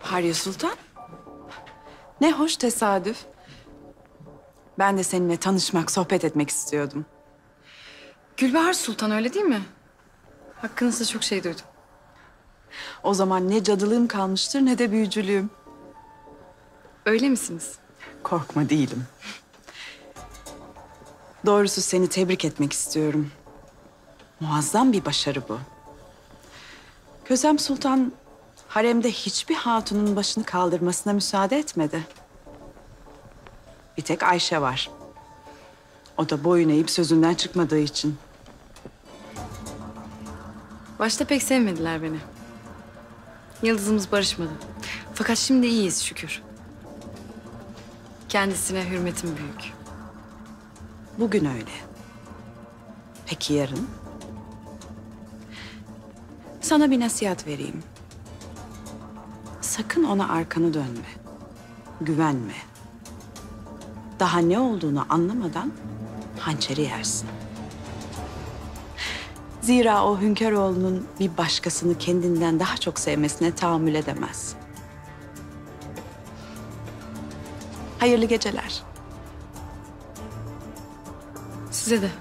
Harya Sultan. Ne hoş tesadüf. Ben de seninle tanışmak, sohbet etmek istiyordum. Gülbahar Sultan öyle değil mi? Hakkınızda çok şey duydum. O zaman ne cadılığım kalmıştır ne de büyücülüğüm. Öyle misiniz? Korkma değilim. Doğrusu seni tebrik etmek istiyorum. Muazzam bir başarı bu. Kösem Sultan haremde hiçbir hatunun başını kaldırmasına müsaade etmedi. Bir tek Ayşe var. O da boyun eğip sözünden çıkmadığı için. Başta pek sevmediler beni. Yıldızımız barışmadı. Fakat şimdi iyiyiz şükür. Kendisine hürmetim büyük. Bugün öyle. Peki yarın? Sana bir nasihat vereyim. Sakın ona arkanı dönme. Güvenme. Daha ne olduğunu anlamadan hançeri yersin. Zira o Hünkaroğlu'nun bir başkasını kendinden daha çok sevmesine tahammül edemez. Hayırlı geceler. Size de.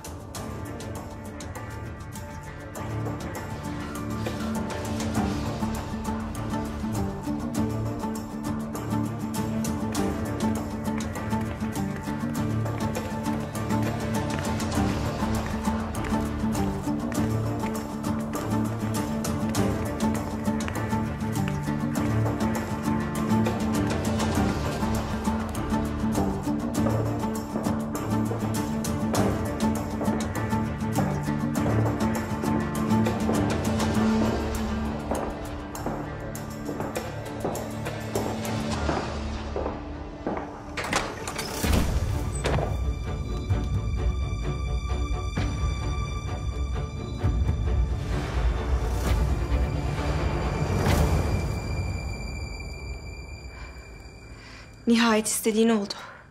Nihayet istediğin oldu.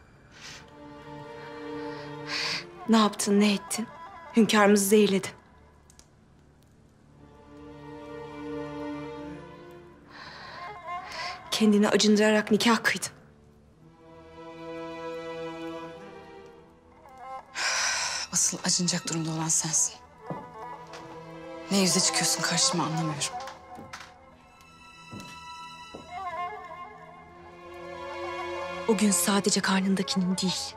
Ne yaptın, ne ettin? Hünkârımızı zehirledin. Kendini acındırarak nikah kıydın. Asıl acınacak durumda olan sensin. Ne yüze çıkıyorsun karşıma anlamıyorum. O gün sadece karnındakinin değil.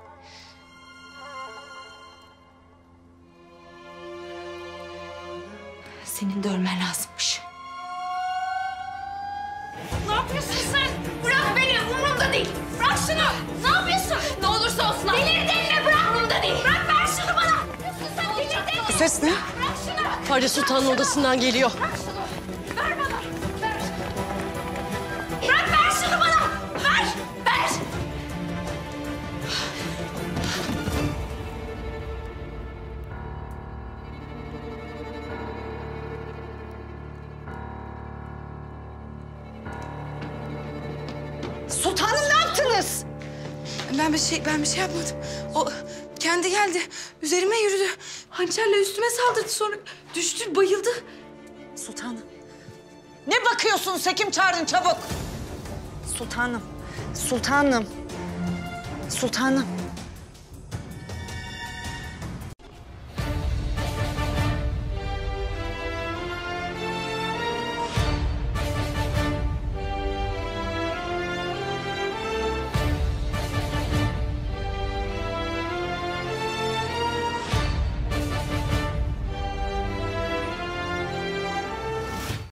Senin de ölmen lazımmış. Ne yapıyorsun sen? Bırak beni, umurumda değil. Bırak şunu. Ne yapıyorsun? Ne olursa olsun. Delirdin mi? Bırak, umurumda değil. Bırak, ver şunu bana. Ne yapıyorsun sen? Delirdin mi? Bu ses ne? Bırak şunu. Harya Sultan'ın odasından geliyor. Bırak şunu. Ver bana. Ver. Bırak, ver şunu bana. Ver. Ver. Sultanım ne yaptınız? Ben bir şey yapmadım. O kendi geldi. Üzerime yürüdü. Hançerle üstüme saldırdı, sonra düştü, bayıldı. Sultanım. Ne bakıyorsunuz? Hekim çağırın çabuk. Sultanım. Sultanım. Sultanım.